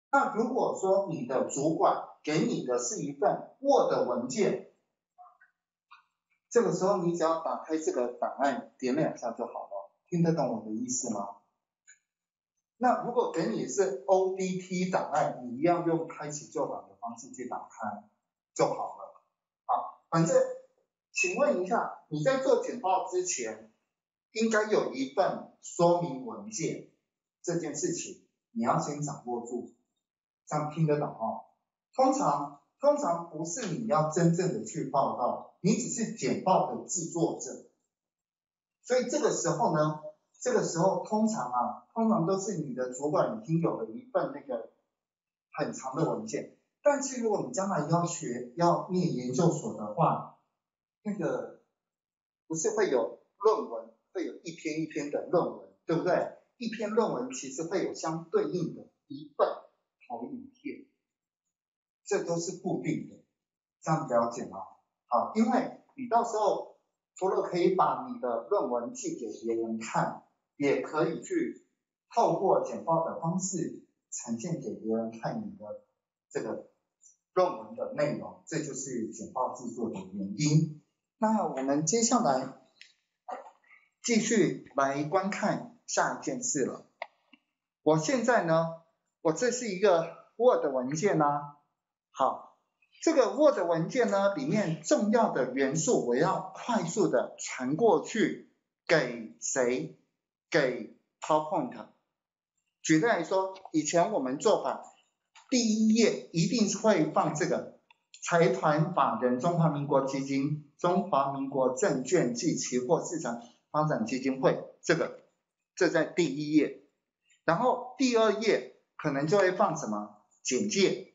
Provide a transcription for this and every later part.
那如果说你的主管给你的是一份 Word 文件，这个时候你只要打开这个档案，点2下就好了。听得懂我的意思吗？那如果给你是 ODT 档案，你一样用开启旧档的方式去打开就好了。好，反正请问一下，你在做简报之前，应该有一份说明文件，这件事情你要先掌握住，这样听得懂哦。通常不是你要真正的去报告，你只是简报的制作者，所以这个时候呢，通常都是你的主管已经有了一份那个很长的文件，但是如果你将来要念研究所的话，那个不是会有论文，会有一篇一篇的论文，对不对？一篇论文其实会有相对应的一份投影片，这都是固定的，这样了解吗？好，因为你到时候除了可以把你的论文寄给别人看，也可以去透过简报的方式呈现给别人看你的这个论文的内容，这就是简报制作的原因。那我们接下来继续来观看下一件事了。我现在呢，这是一个 Word 文件啊，好，这个 Word 文件呢，里面重要的元素我要快速的传过去给谁？给 PowerPoint。举例来说，以前我们做法，第一页一定是会放这个财团法人中华民国基金、中华民国证券及期货市场发展基金会，这在第一页。然后第二页可能就会放什么？简介。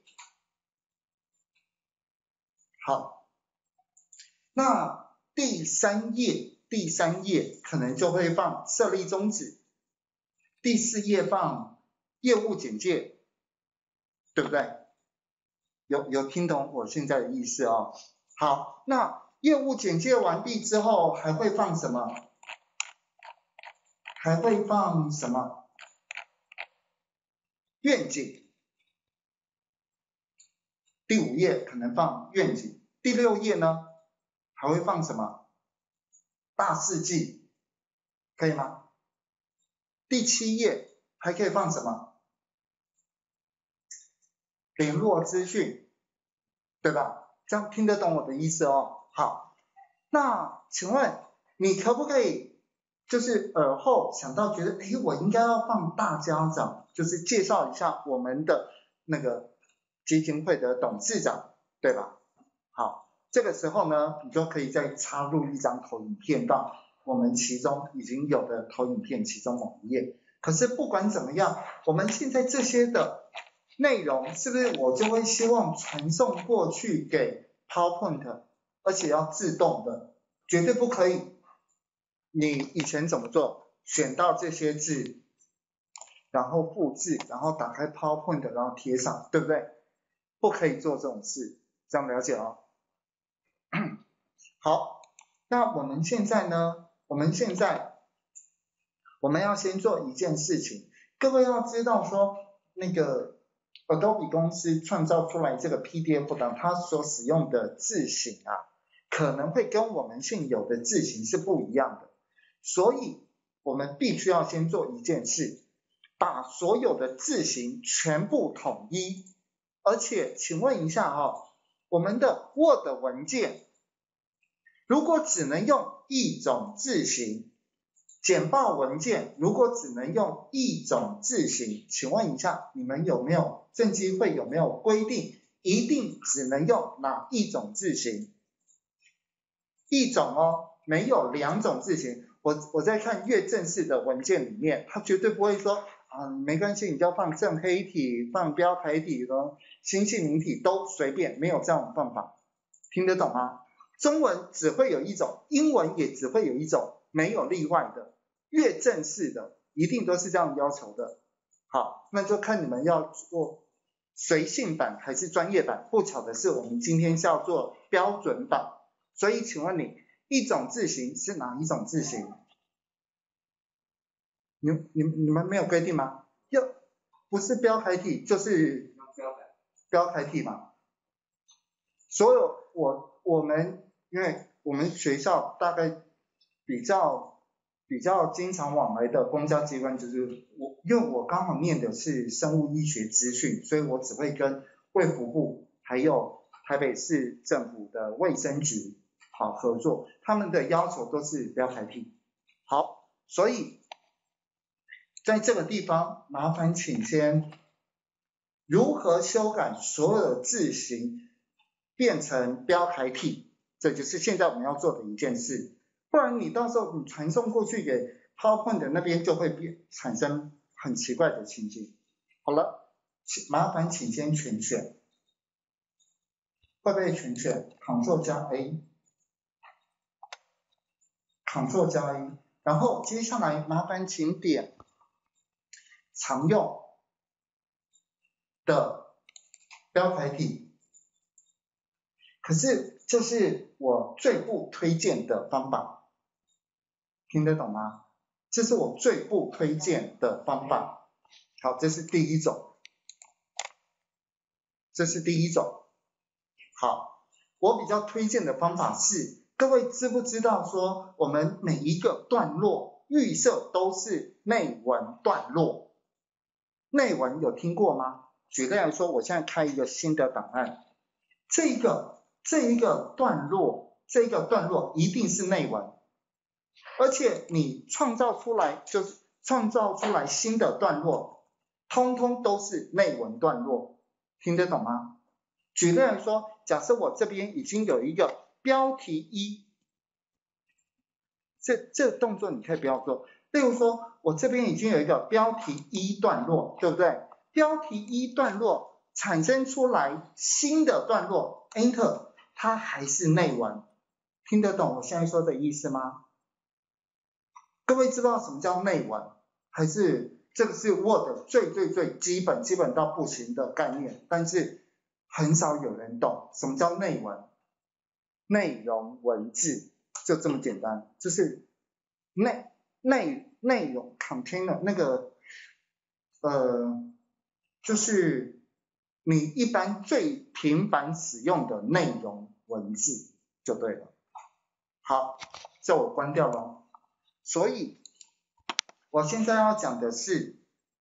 好，那第三页可能就会放设立宗旨，第4页放业务简介，对不对？有听懂我现在的意思哦？好，那业务简介完毕之后还会放什么？愿景。第5页可能放愿景，第6页呢还会放什么？大事记，可以吗？第7页还可以放什么？联络资讯，对吧？这样听得懂我的意思哦。好，那请问你可不可以就是耳后想到觉得，我应该要放大家长，就是介绍一下我们的那个基金会的董事长，对吧？好，这个时候呢，你就可以再插入一张投影片到我们其中已经有的投影片其中某一页。可是不管怎么样，我们现在这些的内容是不是我就会希望传送过去给 PowerPoint， 而且要自动的，绝对不可以。你以前怎么做？选到这些字，然后复制，然后打开 PowerPoint， 然后贴上，对不对？不可以做这种事，这样了解哦。好，那我们现在呢？我们要先做一件事情，各位要知道说，那个 Adobe 公司创造出来这个 PDF 档，它所使用的字型啊，可能会跟我们现有的字型是不一样的，所以我们必须要先做一件事，把所有的字型全部统一。而且请问一下我们的 Word 文件如果只能用一种字型，简报文件如果只能用一种字型，请问一下你们政基会有没有规定一定只能用哪一种字型？一种没有2种字型。我在看越正式的文件里面，它绝对不会说没关系，你就要放正黑体、放标楷体、新细明体都随便，没有这样的方法，听得懂吗？中文只会有一种，英文也只会有一种，没有例外的。越正式的一定都是这样要求的。好，那就看你们要做随性版还是专业版。不巧的是，我们今天是要做标准版，所以请问你一种字型是哪一种字型？你们没有规定吗？ 不是标楷体就是标楷体嘛。所有我们因为我们学校大概比较经常往来的公家机关就是因为我刚好念的是生物医学资讯，所以我只会跟卫福部还有台北市政府的卫生局好合作，他们的要求都是标楷体。好，所以在这个地方麻烦请先如何修改所有的字形变成标楷体，这就是现在我们要做的一件事，不然你到时候你传送过去给 PowerPoint 的那边就会产生很奇怪的情形。好了，麻烦请先全选，会不会全选 Ctrl 加 A，Ctrl 加 A， 然后接下来麻烦请点常用的标楷体。可是这是我最不推荐的方法，听得懂吗？这是我最不推荐的方法。好，这是第一种，这是第一种。好，我比较推荐的方法是，各位知不知道说我们每一个段落预设都是内文段落？内文有听过吗？举例来说，我现在开一个新的档案，这一个段落一定是内文，而且你创造出来新的段落，通通都是内文段落，听得懂吗？举例来说，假设我这边已经有一个标题一，这个动作你可以不要做。例如说，我这边已经有一个标题一段落，对不对？标题一段落产生出来新的段落 ，Enter， 它还是内文，听得懂我现在说的意思吗？各位知道什么叫内文？还是这个是 Word 最基本到不行的概念，但是很少有人懂什么叫内文。内容文字就这么简单，就是内容 container 那个就是你一般最频繁使用的内容文字就对了。好，这我关掉了。所以我现在要讲的是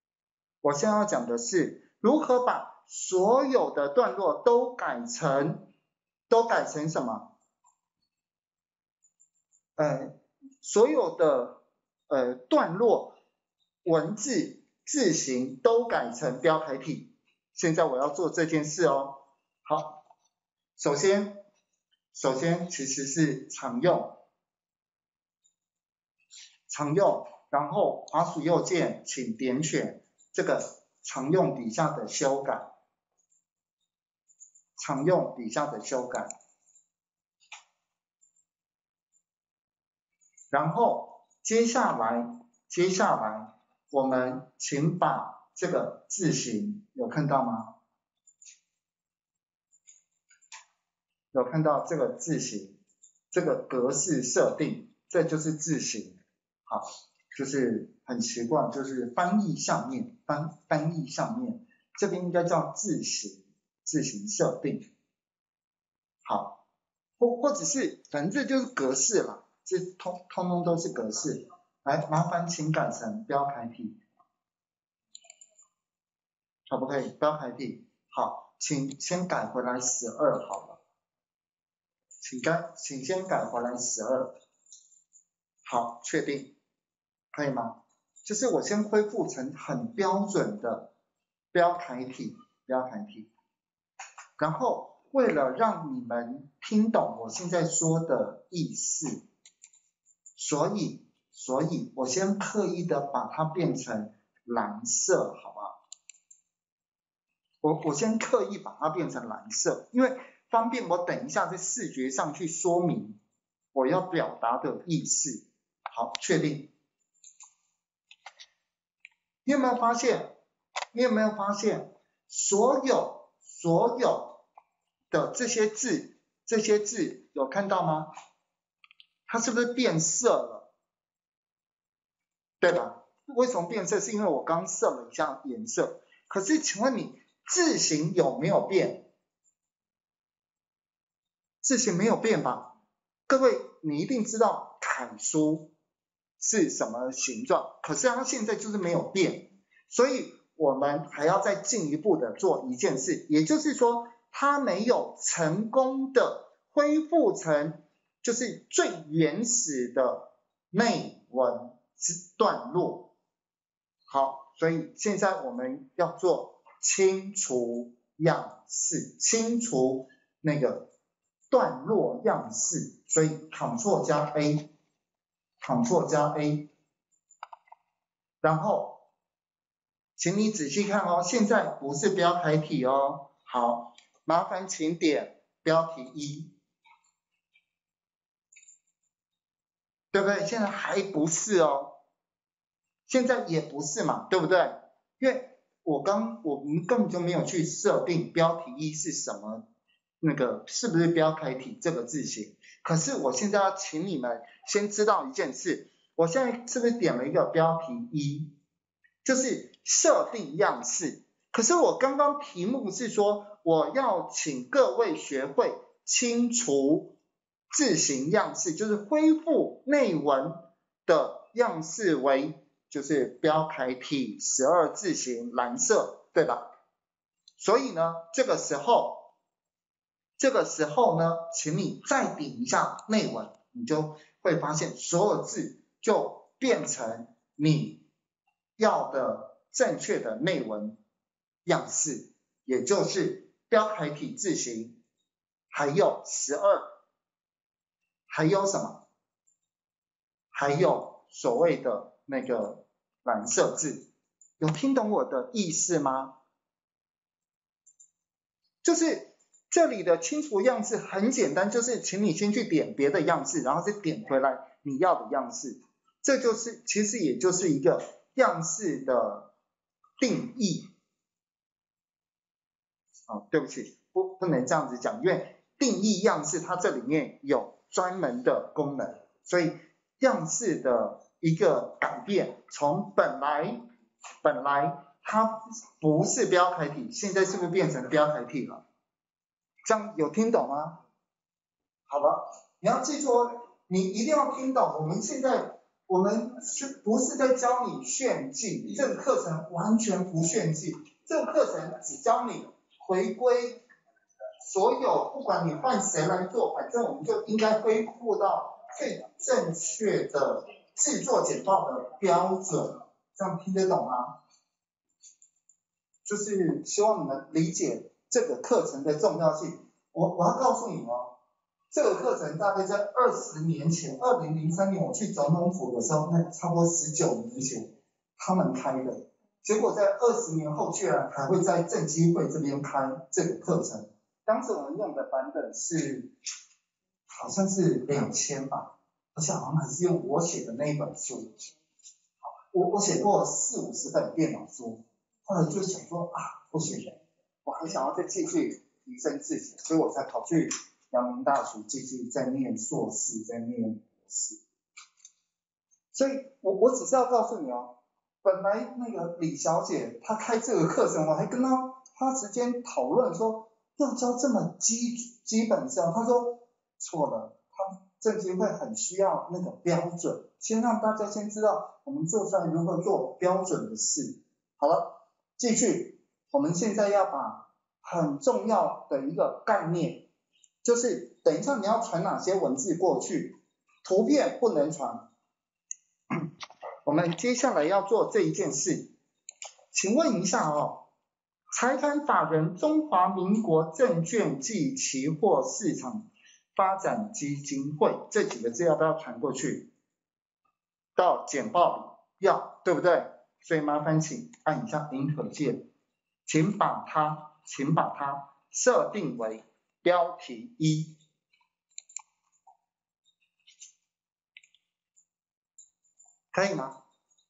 如何把所有的段落都改成什么？所有的段落文字字形都改成标楷体。现在我要做这件事哦。好，首先其实是常用，然后滑鼠右键请点选这个常用底下的修改，然后接下来我们请把这个字形有看到吗？有看到这个字形，这个格式设定，这就是字形。好，就是很奇怪，就是翻译上面这边应该叫字形设定。好，或者是反正就是格式啦，这通通都是格式。来，麻烦请改成标楷体，可不可以？标楷体。好，请先改回来12好了。请先改回来12。好，确定，可以吗？就是我先恢复成很标准的标楷体。然后为了让你们听懂我现在说的意思，所以我先刻意的把它变成蓝色，好不好？我先刻意把它变成蓝色，因为方便我等一下在视觉上去说明我要表达的意思。好，确定。你有没有发现所有的这些字有看到吗？它是不是变色了？对吧？为什么变色？是因为我刚设了一下颜色。 可是请问你字形有没有变？字形没有变吧？各位你一定知道楷书是什么形状，可是它现在就是没有变，所以我们还要再进一步的做一件事，也就是说它没有成功的恢复成就是最原始的内文段落。好，所以现在我们要做清除样式，清除那个段落样式，所以 Ctrl 加 A，Ctrl 加 A， 然后请你仔细看哦，现在不是标楷体哦，好，麻烦请点标题1，对不对？现在还不是哦，现在也不是嘛，对不对？因为我们根本就没有去设定标题1是什么，那个是不是标楷体这个字形。可是我现在要请你们先知道一件事，我现在是不是点了一个标题1，就是设定样式。可是我刚刚题目是说我要请各位学会清除字形样式，就是恢复内文的样式为就是标楷体12字形蓝色，对吧？所以呢，这个时候呢，请你再点一下内文，你就会发现所有字就变成你要的正确的内文样式，也就是标楷体字形，还有12，还有什么？还有所谓的那个蓝色字，有听懂我的意思吗？就是这里的清除样式很简单，就是请你先去点别的样式，然后再点回来你要的样式，这就是其实也就是一个样式的定义。对不起，不能这样子讲，因为定义样式它这里面有专门的功能，所以样式的一个改变，从本来它不是标楷体，现在是不是变成标楷体了？这样有听懂吗？好了，你要记住哦，你一定要听懂。我们不是在教你炫技，这个课程完全不炫技，这个课程只教你回归所有，不管你换谁来做，反正我们就应该恢复到最正确的制作简报的标准，这样听得懂吗？就是希望你们理解这个课程的重要性。我要告诉你哦，这个课程大概在20年前，2003年我去总统府的时候，那差不多19年前他们开的，结果在20年后居然还会在政基会这边开这个课程。当时我们用的版本是好像是2000吧，而且好像还是用我写的那一本书。我写过40-50本电脑书，后来就想说不行，我还想要再继续提升自己，所以我才跑去阳明大学继续再念硕士，再念博士。所以我只是要告诉你哦，本来那个李小姐她开这个课程，我还跟她花时间讨论说要教这么基本上，她说错了，她政基会很需要那个标准，先让大家先知道我们做出来如何做标准的事。好了，继续，我们现在要把很重要的一个概念，就是等一下你要传哪些文字过去，图片不能传。我们接下来要做这一件事，请问一下哦，财产法人中华民国证券暨期货市场发展基金会这几个字要不要传过去到简报里？要，对不对？所以麻烦请按一下领可键，请把它设定为标题1，可以吗？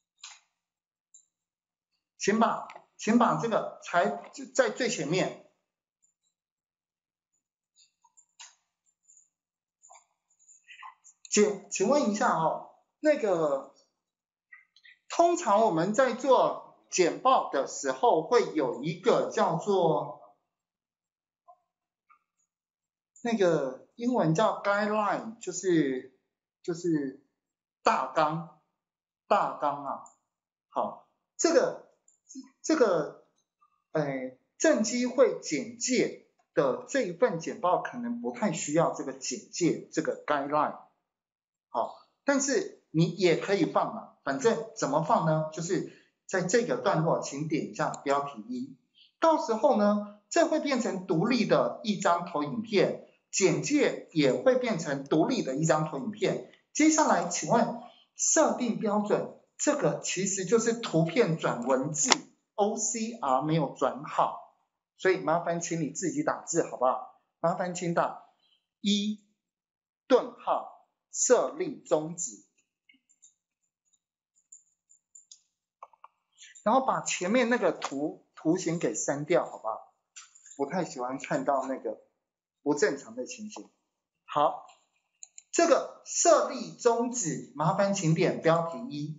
请把这个在最前面。请问一下哦，那个通常我们在做简报的时候会有一个叫做那个英文叫 guideline， 就是大纲啊。好，这个正机会简介的这一份简报可能不太需要这个简介这个 guideline。好，但是你也可以放嘛，反正怎么放呢？就是在这个段落，请点一下标题1，到时候呢，这会变成独立的一张投影片，简介也会变成独立的一张投影片。接下来，请问设定标准，这个其实就是图片转文字 ，OCR 没有转好，所以麻烦请你自己打字好不好？麻烦请打1顿号设立宗旨。然后把前面那个图形给删掉，好不好？不太喜欢看到那个不正常的情形。好，这个设立宗旨，麻烦请点标题1，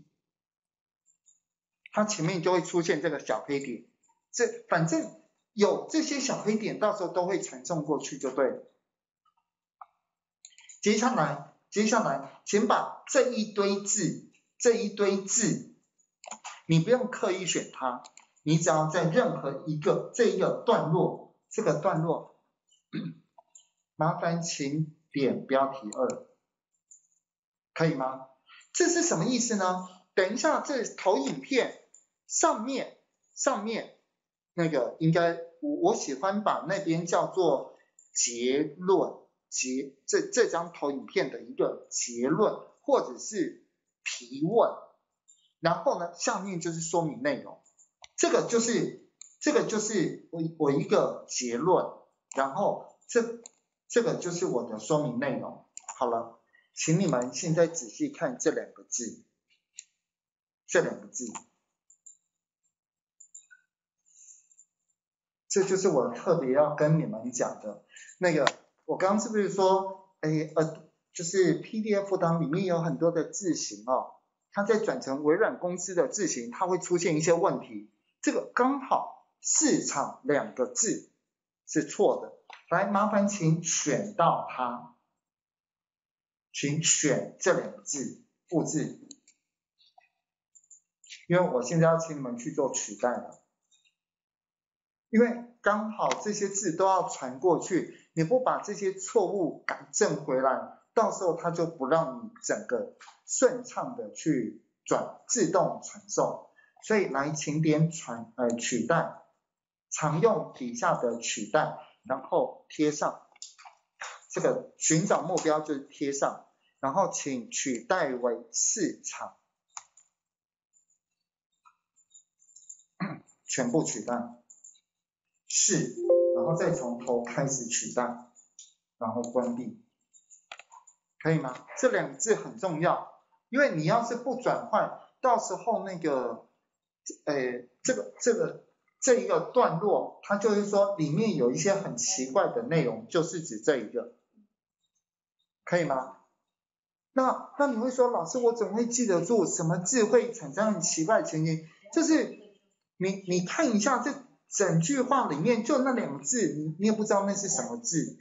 它前面就会出现这个小黑点。反正有这些小黑点，到时候都会传送过去就对了。接下来，请把这一堆字，你不用刻意选它，你只要在任何一个这个段落，麻烦请点标题2，可以吗？这是什么意思呢？等一下这投影片上面那个应该我喜欢把那边叫做结论，这张投影片的一个结论或者是提问。然后呢，下面就是说明内容，这个就是我一个结论，然后这个就是我的说明内容。好了，请你们现在仔细看这两个字，这就是我特别要跟你们讲的。那个我刚刚是不是说，就是 PDF 档里面有很多的字型哦。它在转成微软公司的字型，它会出现一些问题。这个刚好市场2个字是错的，来麻烦请选到它，请选这2个字复制，因为我现在要请你们去做取代了，因为刚好这些字都要传过去，你不把这些错误改正回来，到时候它就不让你整个顺畅的去自动传送。所以来请点取代，常用底下的取代，然后贴上，这个寻找目标就是贴上，然后请取代为市场，全部取代，是，然后再从头开始取代，然后关闭，可以吗？这2个字很重要，因为你要是不转换，到时候那个这一个段落，它就是说里面有一些很奇怪的内容，就是指这一个，可以吗？那你会说，老师我怎么会记得住什么字会产生很奇怪的情形？就是你看一下这整句话里面就那2个字，你也不知道那是什么字。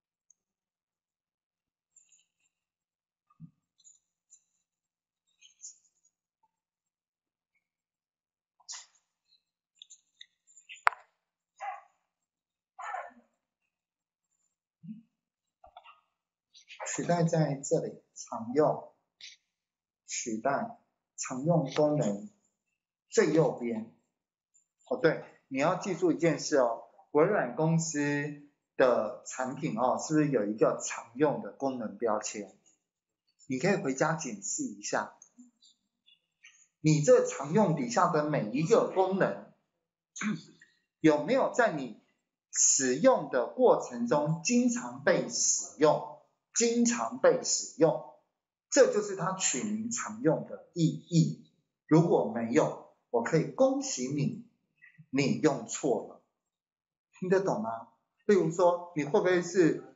取代在这里，常用，取代，常用功能，最右边。对，你要记住一件事哦，微软公司的产品哦，是不是有一个常用的功能标签？你可以回家检视一下，你这常用底下的每一个功能，有没有在你使用的过程中经常被使用？这就是它取名常用的意义。如果没有，我可以恭喜你用错了，听得懂吗？例如说，你会不会是